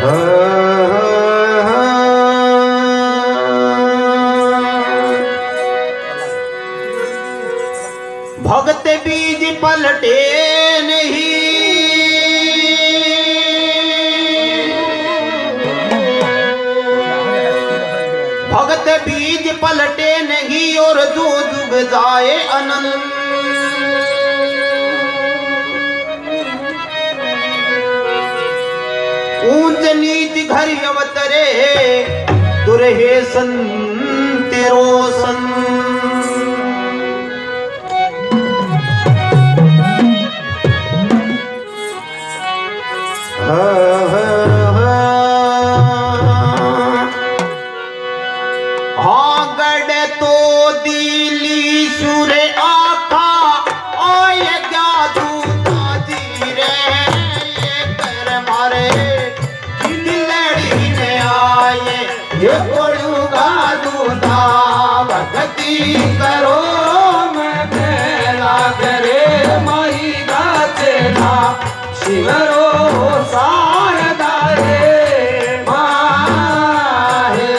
भगत बीज पलटे नहीं, भगत बीज पलटे नहीं और जो जुग जाए अनंत। ऊंच नीच घर अवतरे दुरहे संत रोशन। करो मैं मेला करे माई गाचेला शिवरो शारदा रे माहे।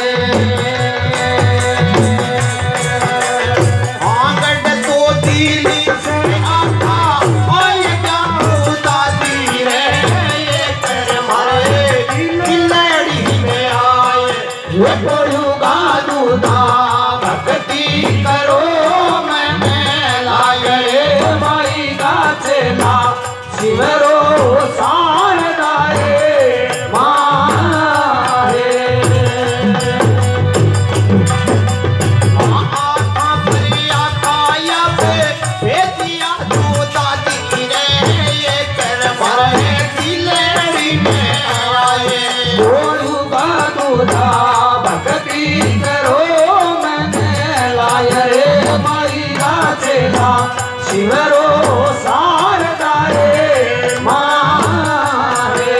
आंगड़ तो दिली से आका ओय जाऊं दादी रे ये कर मारे दिलड़ी में आए ये कोलू गादू दा करो मैं मेला गए माई गाचेला शिवरो शारदा रे माहे। आका प्रिया काया पे भेजिया तू दादी रे ये कर भरे दिलड़ी में आए बोलू गादू दा भक्ति करो रे माई गाचेला शिवरो शारदा रे माहे।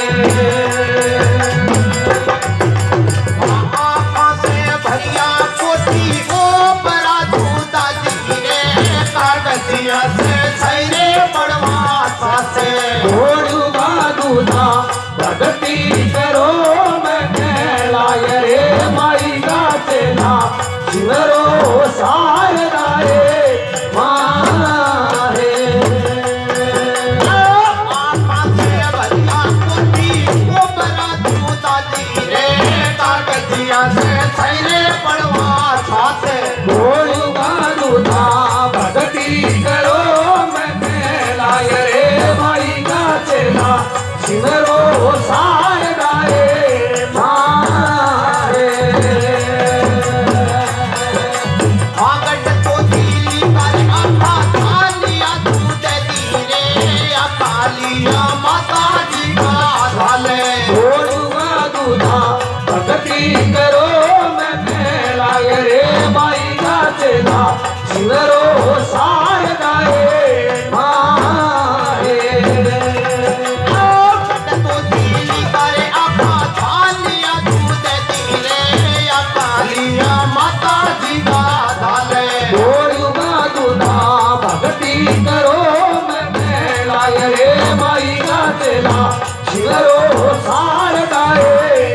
आका से भैया कोटी ओ बड़ा दूता जी रे कागजिया से सैरे पड़वा सासे ढोलूगा दूधा भक्ति करो मैं मेला रे माई गाचेला शिवरो शारदा रे माहे। आका से भैया कोटी ओ बड़ा दूता जी रे कागजिया से सैरे पड़वा सासे ढोलूगा दूधा भक्ति करो मैं मेला रे माई गाचेला शिवरो शारदा रे माहे। भक्ति करो मैं मेला रे माई गाचेला शिवरो शारदा रे माहे। तो दिली करे आपा थालिया दूध दीरे या कालिया माता जी का धाले बोलूगा दूधा भक्ति करो मैं मेला रे माई गाचेला शिवरो शारदा रे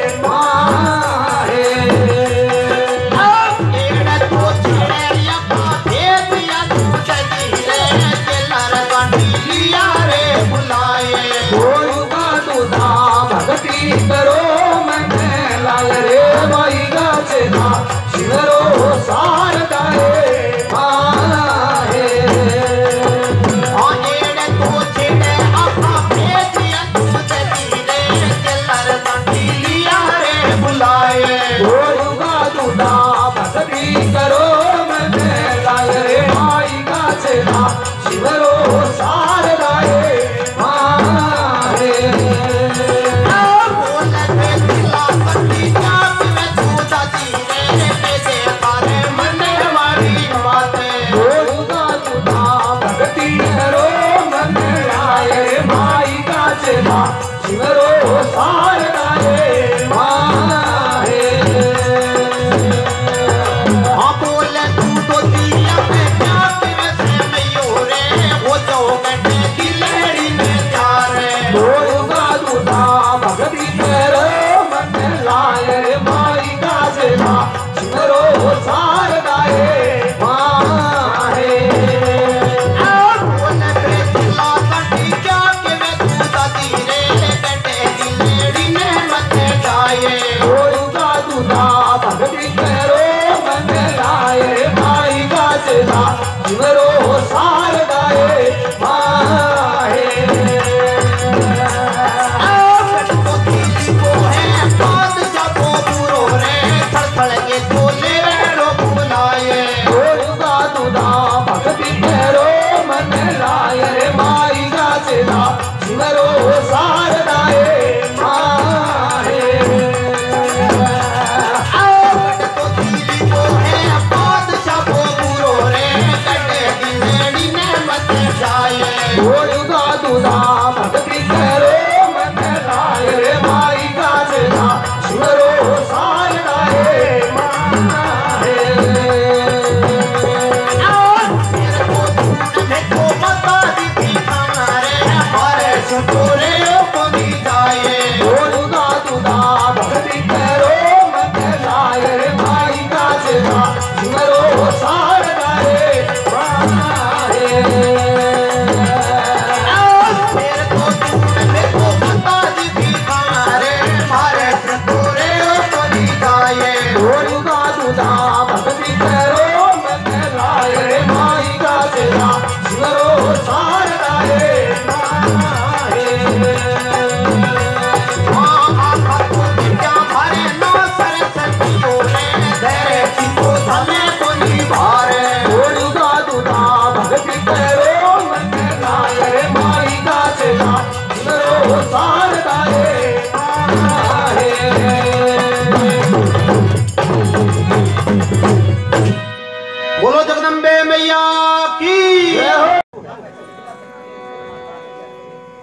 करो मैं मेला रे माई गाचेला शिवरो शारदा रे माहे। आनेड़े तो छेड़े आपा भेजिया दूध दीरे केलर बाटी लिया रे बुलाए बोलूगा दूधा भक्ति करो मैं मेला रे माई गाचेला शिवरो शारदा रे माहे।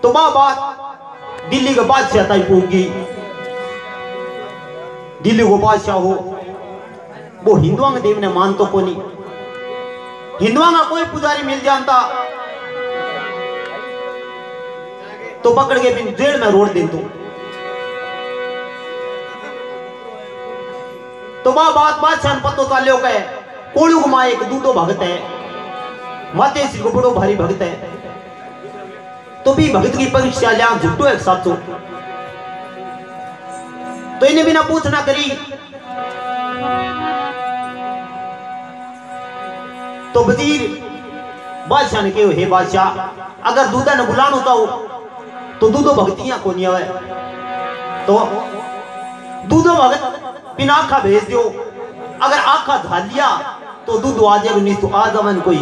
तो बात दिल्ली का बादशाह तय होगी। दिल्ली को बादशाह हो वो हिंदुओं के देव ने मान तो को नहीं, हिंदुओं का कोई पुजारी मिल जाता तो पकड़ के बिन जेल में रोड दे दो। तो बात बादशाह ने पतो चाल्यो कहे कोलू को मां एक दूधो भगत है, माते श्री को बड़ो भारी भगत है, तो भी भगत की परीक्षा लिया झुट्टो एक साचो। तो इन्हें बिना पूछना करी तो वजीर बादशाह ने कहो हे बादशाह अगर दूधा ने बुलानो तो दूधो भगतियां को नहीं आवे, तो दूधो भगत बिना आखा भेज दो, अगर आखा झालिया तो दूध आ जाए नहीं तो आ जावन कोई।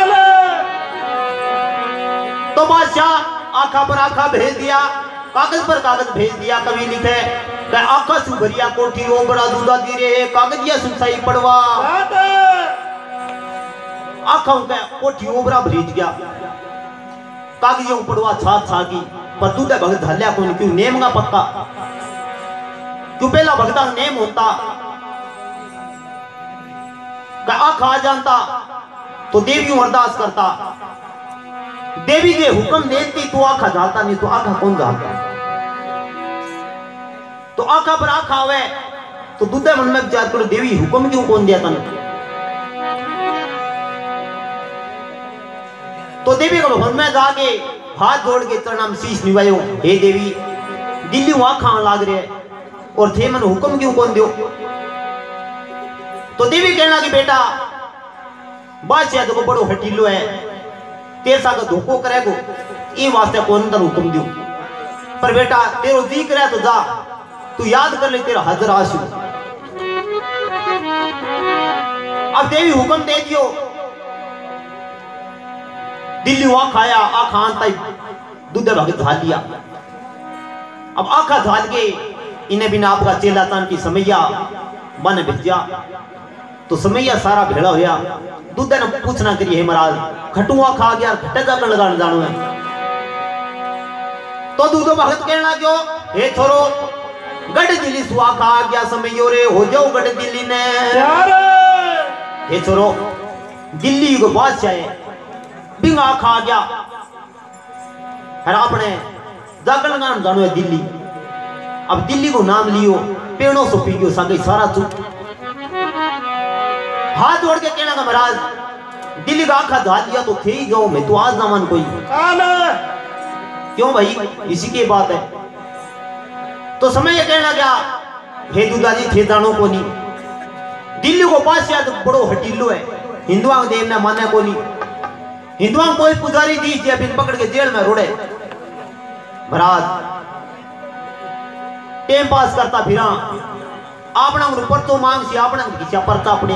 तो बादशाह आखा पर आखा भेज दिया, कागज पर कागज भेज दिया। कवि लिखे आखा सुभरिया कोठी ओ बड़ा दूधा दी रे कागजिया सुनसाई पड़वा, आखा कोठी ओबरा भरीज गया कागजियों पड़वा छात छागी पर दूधा भगत झालिया कौन क्यों नेम का पक्का क्यों पहला भगता नेम होता आखा आ जानता तो देवी अरदास करता, देवी के हुक्म देती तो आखा झालता नहीं तो आखा कौन झालता। तो आखा पर आखा आवे तो दूधा मन में विचार करो देवी हुक्म क्यों कौन दिया तन। तो देवी को मन में जाके हाथ जोड़ के चरणा में शीश निवायो, हे देवी दिल्ली वहां खान लाग रहे और थे मन हुक्म क्यों कौन दो। तो देवी कहना कि बेटा बादशाह तो बड़ो हटीलो है, तेरा का धोखो करेगो ये वास्ते कौन तर हुक्म दो, पर बेटा तेरो जी करे तो जा तू याद कर ले तेरा हजर आशु। अब देवी हुक्म दे दियो, दिल्ली वहां खाया आखा आंता दूध भगत झाल लिया। अब आखा झाल के इन्हें बिना आपका चेला तान की समैया बन भेजा तो समैया सारा भेड़ा होया। दूध ने पूछना करिए हे महाराज खटुआ खा गया खट्टे जाकर लगाने जानो है। तो दूधो भगत कहना क्यों हे छोरो गढ़ दिल्ली सुहा खा गया समैयो रे हो जाओ गढ़ दिल्ली ने। हे छोरो दिल्ली को बादशाह है बिंगा खा गया है आपने जाकर लगाने जानो है दिल्ली। अब दिल्ली को नाम लियो पेड़ों से पी गयो सागे सारा चुप। हाथ जोड़ के कहना का महाराज दिल्ली का आखा झाल दिया तो थे ही जाओ मैं तो आज जमान कोई क्यों भाई इसी की बात है। तो समय ये कहना क्या हे दूधाजी थे जानो को नहीं, दिल्ली को बादशाह तो बड़ो हटीलो है, हिंदुआ देव ने माने को नहीं, हिंदुआ कोई पुजारी दी दिया बिन पकड़ के जेल में रोड़े। महाराज टाइम पास करता फिरा अपना परतो मांग सी अपना खींचा परता पड़े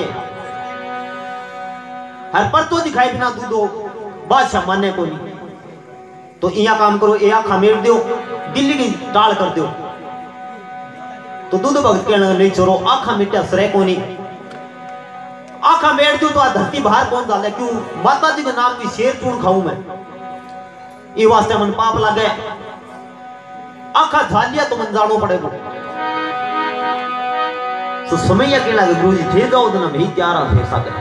हर परतो दिखाई बिना दूधो बादशाह माने को नहीं। तो इया काम करो ए आखा मेर दो दिल्ली की टाल कर दो। तो दूध भगत कहना नहीं छोरो आखा मिट्या सरे को नहीं, आखा मेर दो तो आ धरती बाहर कौन डाले क्यों माता जी के नाम की शेर चूर्ण खाऊं मैं ये वास्ते मन पाप लगे। आखा झाल लिया तो मन जानो पड़ेगा। तो समय यह कहना गुरु जी थे जाओ तो ना भाई तैयार थे सागर।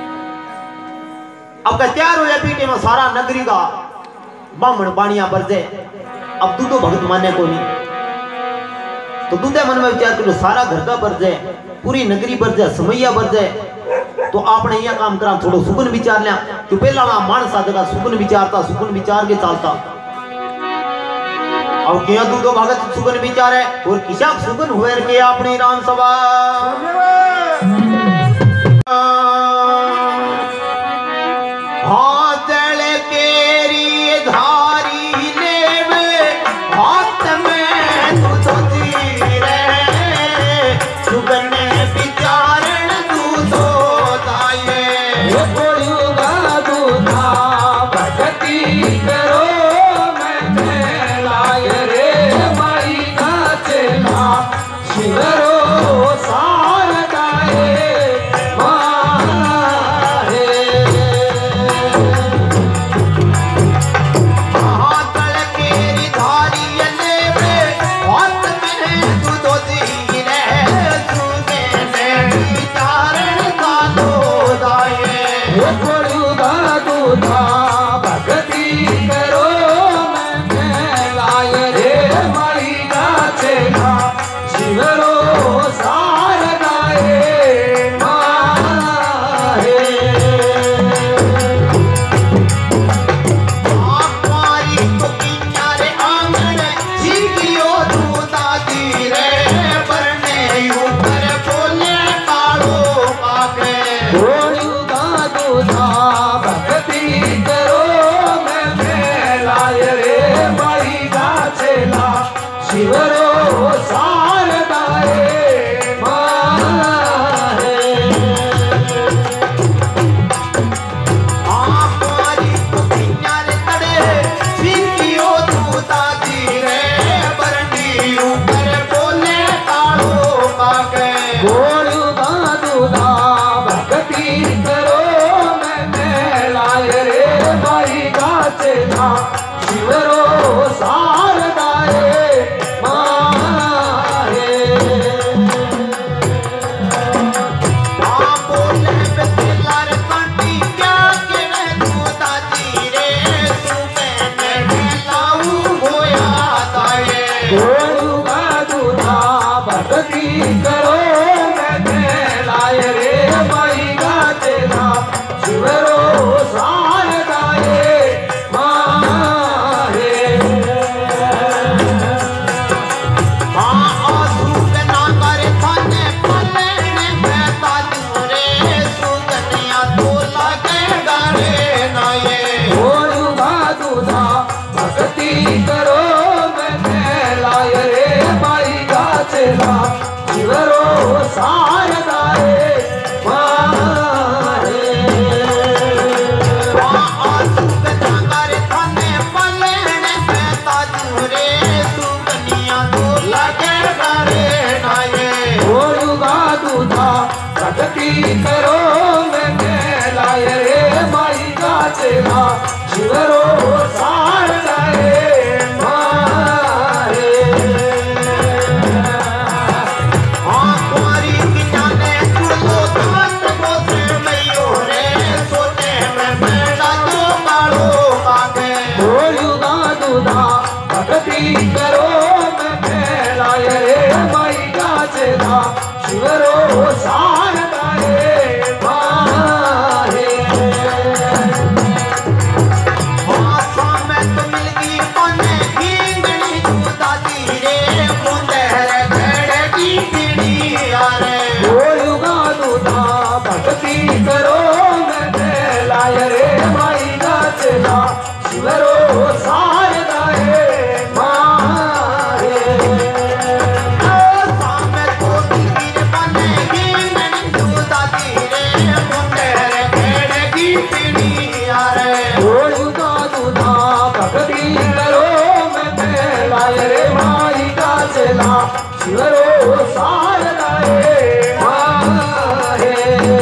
अब का तैयार हो जाए पीटे में सारा नगरी का बामण बाणिया बरजे। अब दूधो भगत माने को नहीं तो दूधे मन में विचार करो सारा घर का बरजे पूरी नगरी बरजे समैया बरजे। तो आपने यह काम करा थोड़ो सुगुन विचार लिया तो पहला ना मानस आ जगह सुगुन विचारता सुगुन विचार के चालता। अब क्या दूधो भगत सुगुन विचार है और किसा सुगुन हुए के अपनी राम सभा के चला शिवरो सारदाए मारे आसू गजागर थाने पलने पे ताजूरे सुकनिया तो लगे करे नाये होगा दूधा प्रगति करो मैं लाए रे माई का चला शिवरो सारदाए मारे हाँ कुमारी की जाने चुड़ो धात को से मैयो रे सोने में बेड़ा तो कालो कागे होगा दूधा भक्ति करो मैं लाए रे माई का चला शिवरो सारदाए मारे हाँ सामे तो मिल गई पने घींगड़ी दूधा धीरे मुंडे रे भेड़े की पीड़ी यारे होगा दूधा भक्ति करो मैं लाए रे माई का चला शिवरो सारदाए मारे सामे तो मिल गई पने घींगड़ी दूधा धीरे मुंडे रे भेड़े की पीड़ी यारे होगा दूधा भक्ति करो मैं लाए रे माई का चला शिवरो सारदाए मारे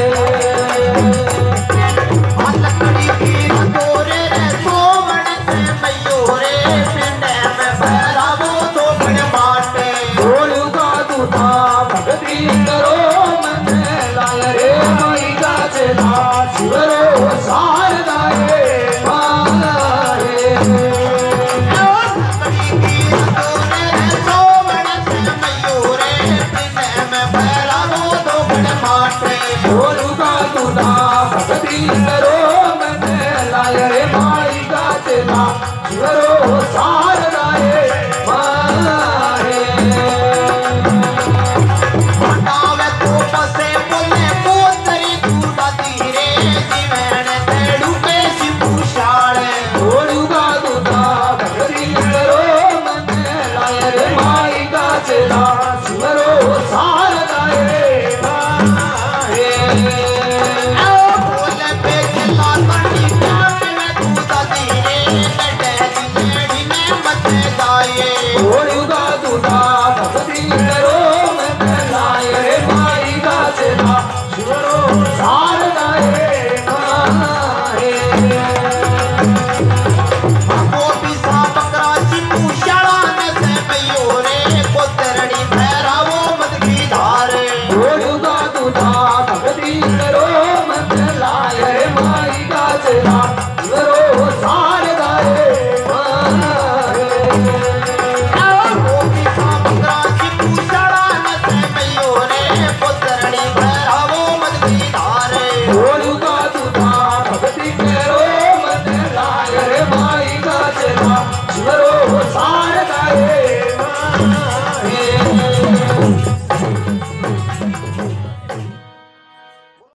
लकड़ी की रतोरे रे सोवण से मैयो रे पिंडे में पैरा वो तो बड़े बाटे होगा दूधा भक्ति करो मैं लाए रे माई का चला शिवरो सारदाए मारे लकड़ी की रतोरे रे सोवण से मैयो रे पिंडे में पैरा वो तो बड़े बाटे होगा दूधा भक्ति करो मैं लाए रे माई का चला शिवरो सारदाए मारे हटावे तो पसे बोले पोतरी दूधा धीरे जीवन तेड़ू पे सिपुशाले होगा दूधा भक्ति करो मैं लाए रे माई का चला शिवरो